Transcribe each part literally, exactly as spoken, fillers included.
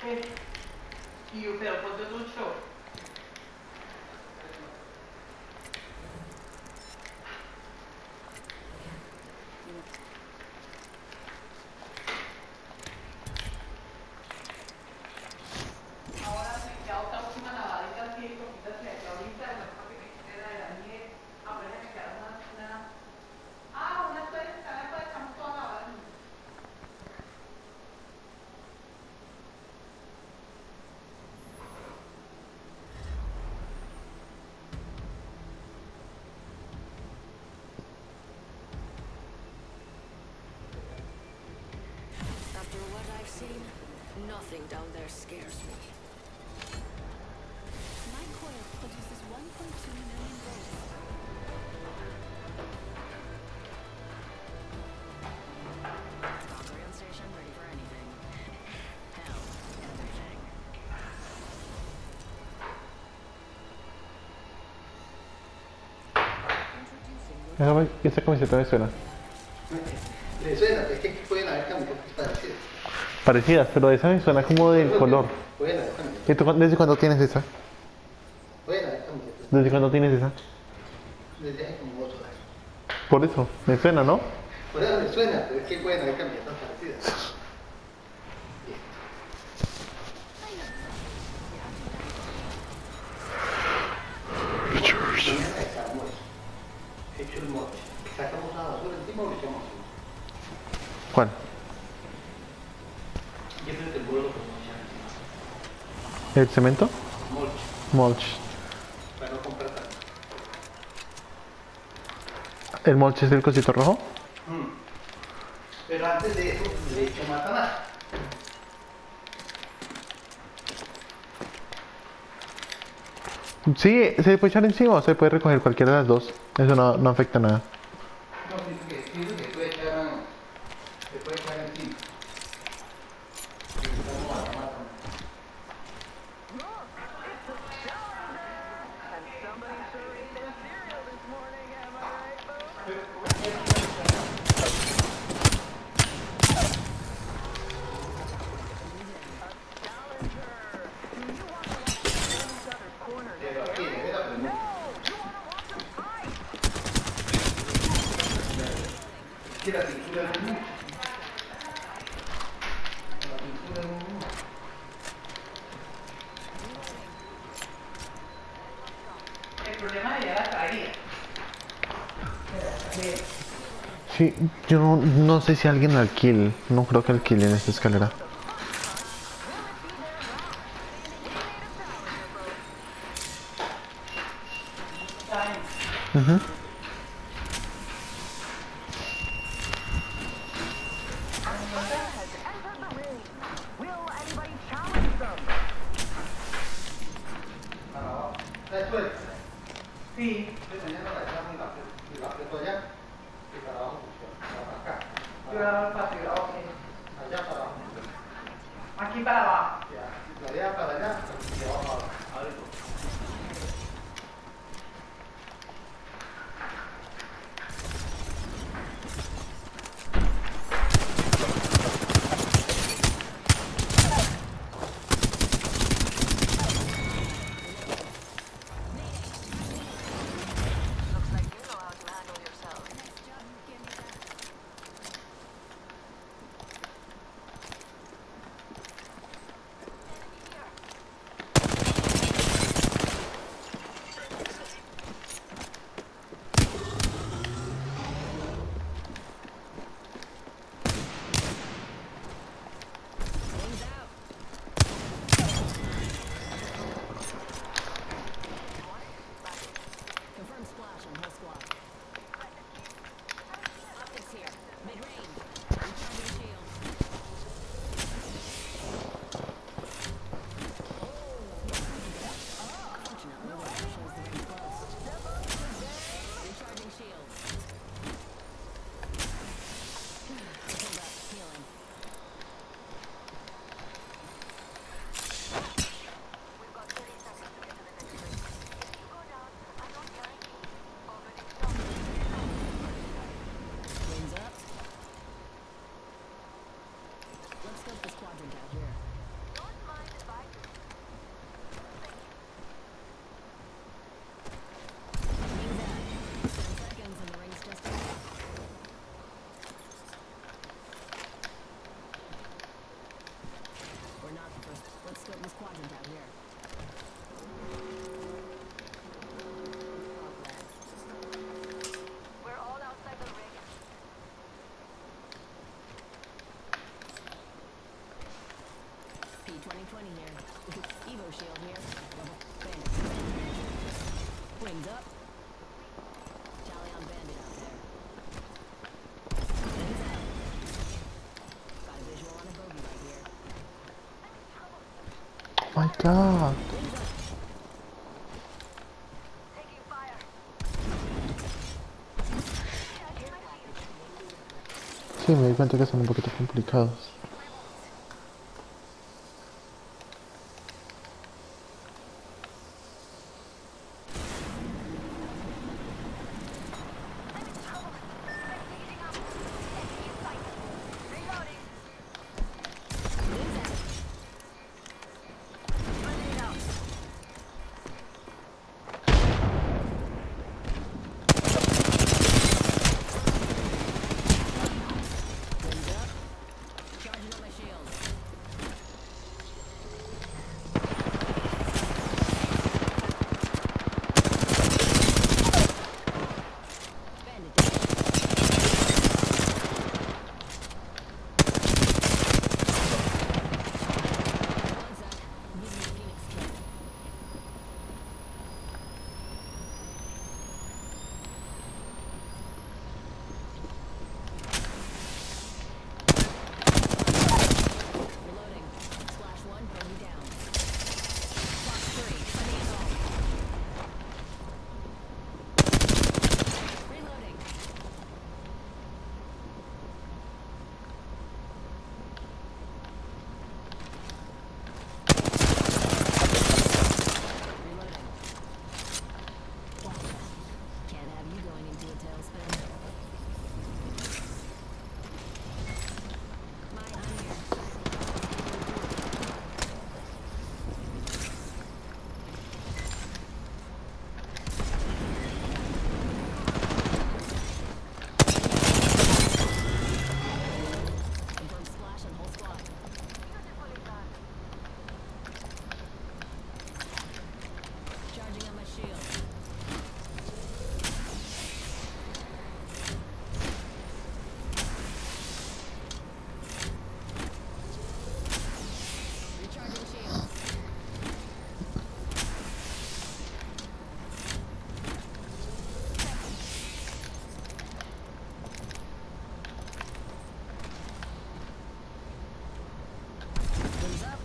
Y usted lo pone un show. Ahora me queda otra última lavadita así, cositas que ahorita, no para que me quede la de la nieve. Ah, pero ya me quedaron unas, una... Ah, unas toallas, cada vez echamos toda lavada. After what I've seen, nothing down there scares me. My coil produces one point two million volts. Valkyrie on station, ready for anything. Hell, everything. Déjame, esa camiseta me suena. Le suena, es que pueden haber camisetas parecidas. Parecidas, pero esa me suena como del color. Pueden haber camisetas. ¿Y tú, cu- desde cuándo tienes esa? Pueden haber camisetas. ¿Desde cuándo tienes esa? Desde hace como ocho años. Por eso, me suena, ¿no? Por eso le suena, pero es que pueden haber camisetas parecidas. Mañana dejamos hecho el moche. Sacamos la basura encima o le echamos encima. ¿Cuál? Yo creo que el bolo lo podemos echar encima. ¿El cemento? Mulch, Mulch. para no comprar tanto. ¿El mulch es el cosito rojo? Mm. Pero antes de eso le echo matamar. Sí, se puede echar encima o se puede recoger cualquiera de las dos. Eso no, no afecta nada. No, pienso que, pienso que puede echar, se puede echar encima. Necesitamos matamar también. Pero aquí, esa es la pregunta. Que la pintura es muy mucho. La pintura es muy mucho. El problema de ella la traería. Sí, yo no, no sé si alguien la alquile. No creo que alquilen esta escalera. Ujú. ¿Sabes cuál? Sí. Entonces mañana la echamos y la aprieto, y la aprieto allá y para abajo funciona. Para acá. Yo Para la paso, ok. allá para abajo funciona. Aquí para abajo. Ya. De allá para allá y de abajo a abajo. A ver. Looks like you know how to handle yourself. Confirm splash on whole squad. Optics here. Mid-range. Recharging shields. Fortunately, the weather shows the ring's close. Recharging shields. Hold up. Healing. Wings up. Let's scope this quadrant out here. twenty here. Evo shield here. Level bandit. Wings up. Tally on bandit out there. Wings out. Got a visual on a bogey right here. Oh my god. Wings up. Sí, me di cuenta que son un poquito complicados. Charging on my shield. Bandit down. One sec. I'm using the Phoenix kit. Reloading. Splash one, bogey down. Box three, twenty and all. Reloading. Reloading. Can't have you going into a tailspin. Mine, I'm here. Confirm splash on whole squad. Charging on my shield. Recharging shields. Wings up.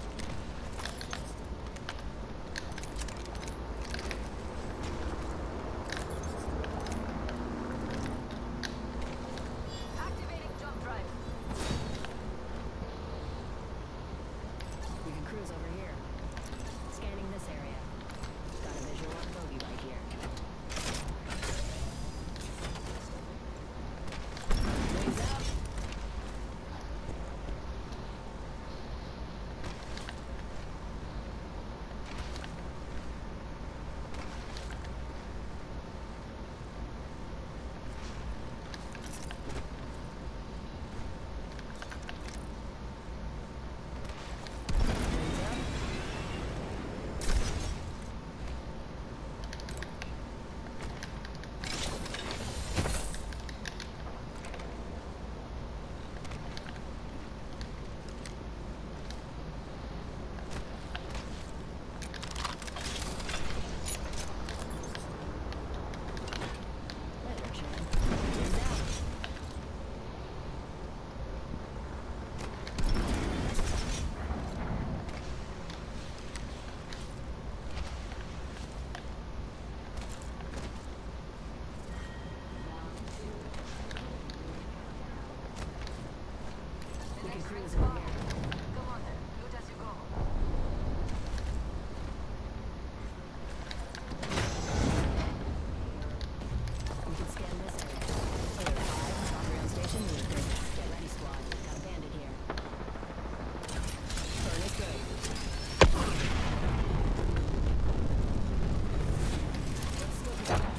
Activating jump drive. We can cruise over here. Scanning this area. Got a visual on bogey right here. Wings up. Wings up. Later, Shan. Wings out. We can cruise over here. Come on then. Loot as you go. We can scan this area. Alert five, top rail station moved. Get ready, squad. Got a bandit here. Burn is good. Let's scope it out.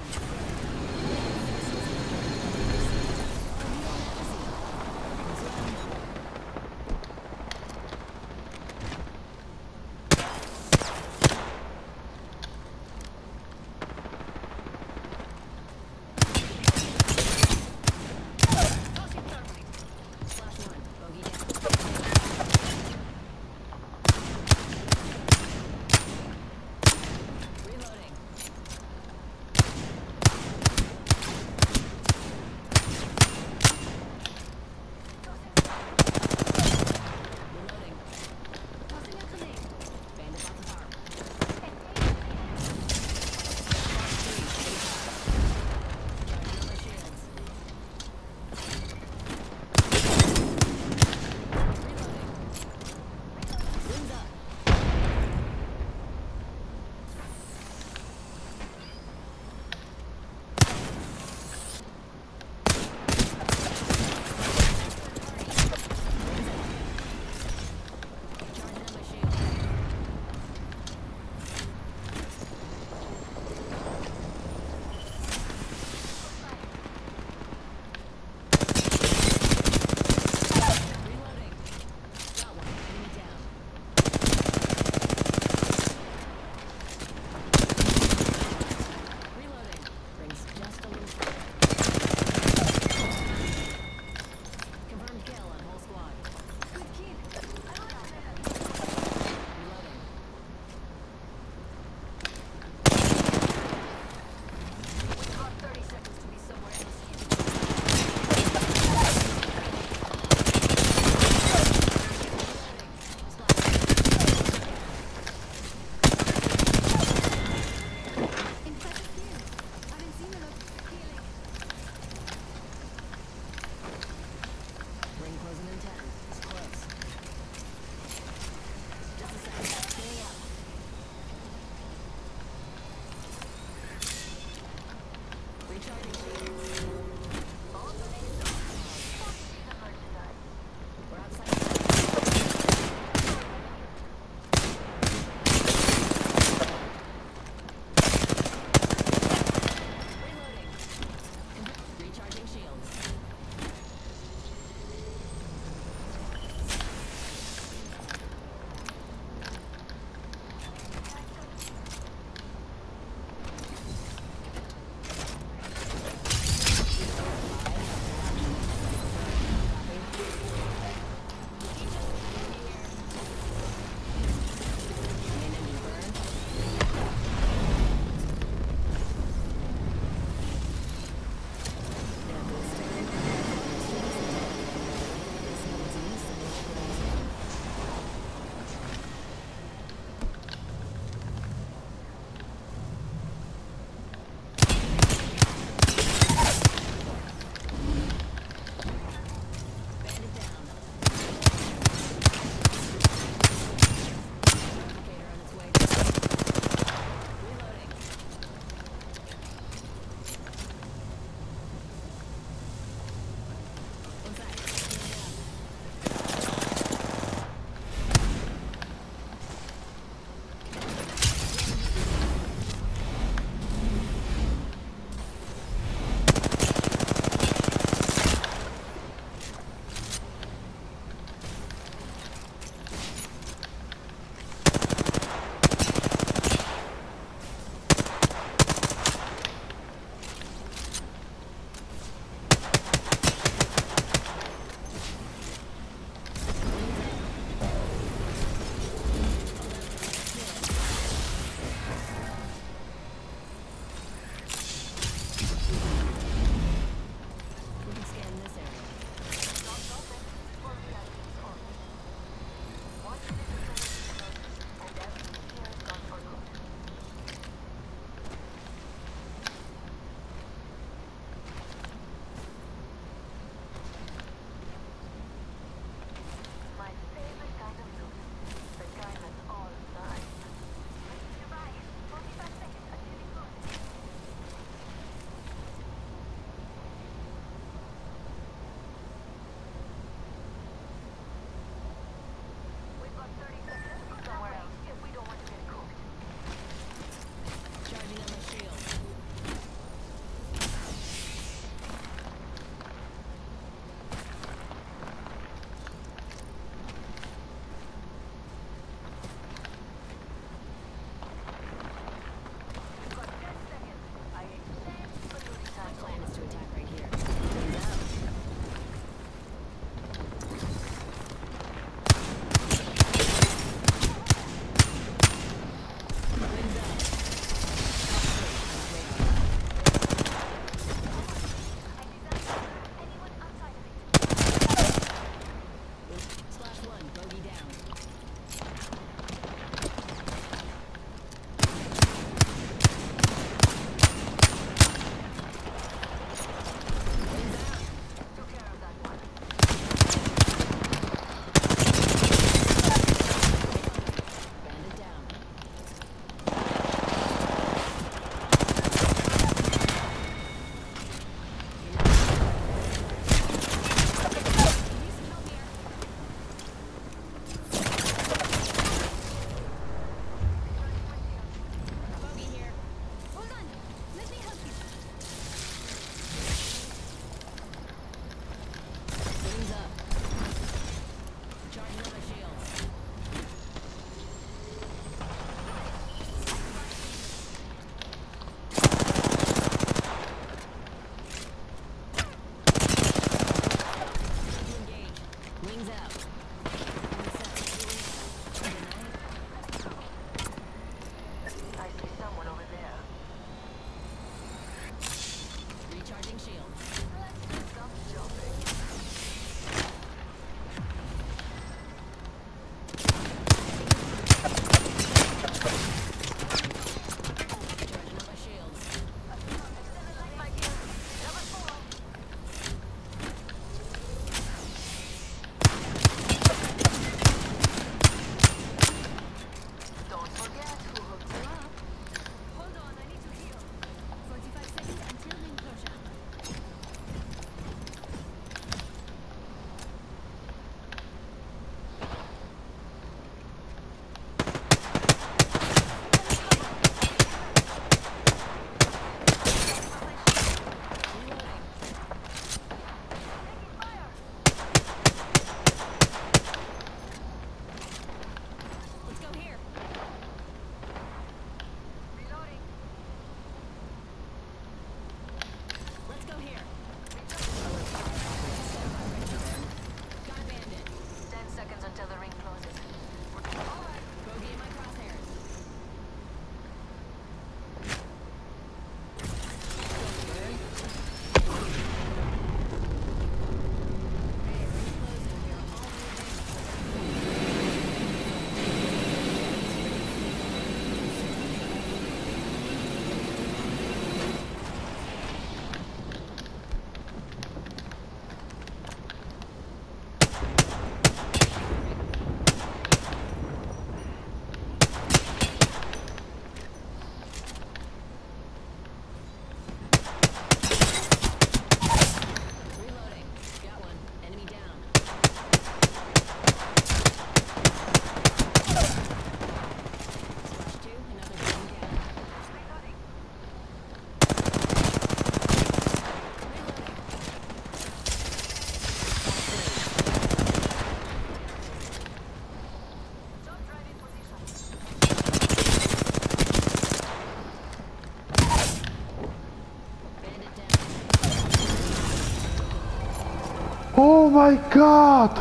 Oh my god!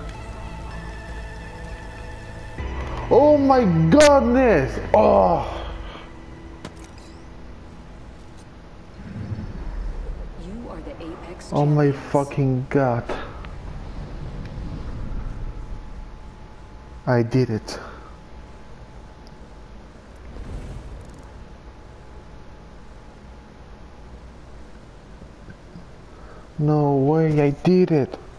Oh my goodness! Oh! You are the Apex Oh my champions. fucking god. I did it. No way, I did it.